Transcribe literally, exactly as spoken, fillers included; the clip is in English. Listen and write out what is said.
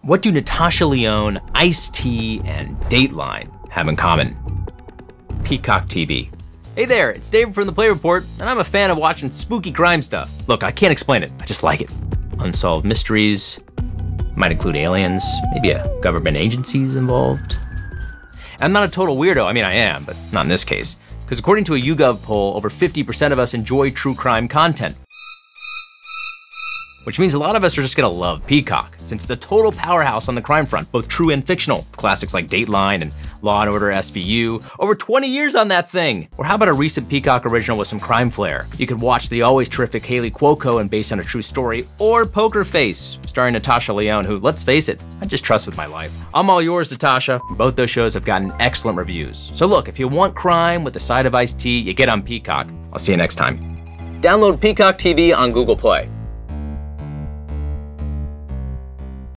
What do Natasha Lyonne, Ice-T, and Dateline have in common? Peacock T V. Hey there, it's David from the Play Report, and I'm a fan of watching spooky crime stuff. Look, I can't explain it, I just like it. Unsolved mysteries, might include aliens, maybe a government agency's involved. I'm not a total weirdo, I mean I am, but not in this case. Because according to a YouGov poll, over fifty percent of us enjoy true crime content. Which means a lot of us are just gonna love Peacock, since it's a total powerhouse on the crime front, both true and fictional. Classics like Dateline and Law and Order S V U, over twenty years on that thing. Or how about a recent Peacock original with some crime flair? You could watch the always terrific Haley Cuoco and based on a true story, or Poker Face, starring Natasha Lyonne, who, let's face it, I just trust with my life. I'm all yours, Natasha. Both those shows have gotten excellent reviews. So look, if you want crime with a side of iced tea, you get on Peacock. I'll see you next time. Download Peacock T V on Google Play.